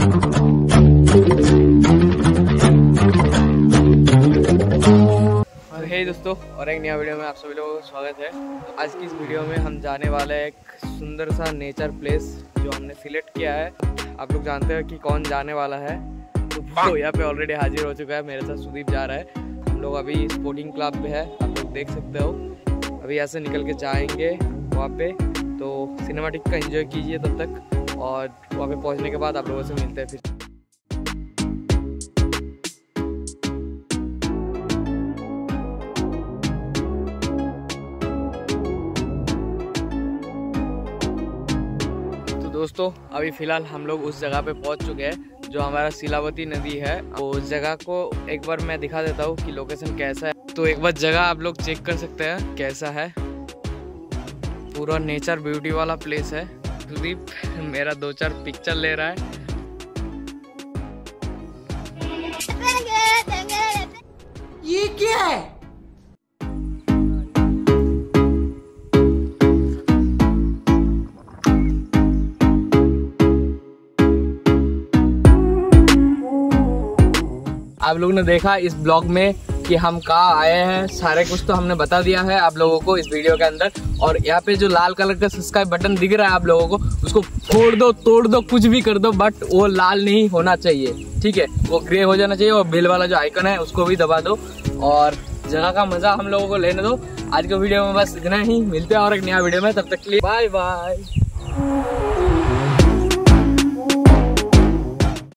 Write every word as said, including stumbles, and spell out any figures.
हे दोस्तों, और एक नया वीडियो में आप सभी लोगों का स्वागत है। तो आज की इस वीडियो में हम जाने वाले हैं एक सुंदर सा नेचर प्लेस जो हमने सिलेक्ट किया है। आप लोग जानते हैं कि कौन जाने वाला है, तो वो यहाँ पे ऑलरेडी हाजिर हो चुका है। मेरे साथ सुदीप जा रहा है। हम लोग अभी स्पोर्टिंग क्लब पे है, आप लोग देख सकते हो। अभी यहाँ से निकल के जाएंगे वहाँ पे, तो सिनेमैटिक का एंजॉय कीजिए तब तक, और वहाँ पे पहुँचने के बाद आप लोगों से मिलते हैं फिर। दोस्तों अभी फ़िलहाल हम लोग उस जगह पे पहुंच चुके हैं जो हमारा शीलावती नदी है। तो उस जगह को एक बार मैं दिखा देता हूँ कि लोकेशन कैसा है। तो एक बार जगह आप लोग चेक कर सकते हैं कैसा है। पूरा नेचर ब्यूटी वाला प्लेस है। सुदीप मेरा दो चार पिक्चर ले रहा है। ये क्या है? आप लोगों ने देखा इस ब्लॉग में कि हम कहाँ आए हैं, सारे कुछ तो हमने बता दिया है आप लोगों को इस वीडियो के अंदर। और यहाँ पे जो लाल कलर का सब्सक्राइब बटन दिख रहा है आप लोगों को, उसको फोड़ दो, तोड़ दो, कुछ भी कर दो, बट वो लाल नहीं होना चाहिए, ठीक है? वो ग्रे हो जाना चाहिए। और बेल वाला जो आइकन है उसको भी दबा दो, और जगह का मजा हम लोगों को लेने दो। आज के वीडियो में बस इतना ही। मिलते हैं और एक नया वीडियो में, तब तक के लिए बाय बाय।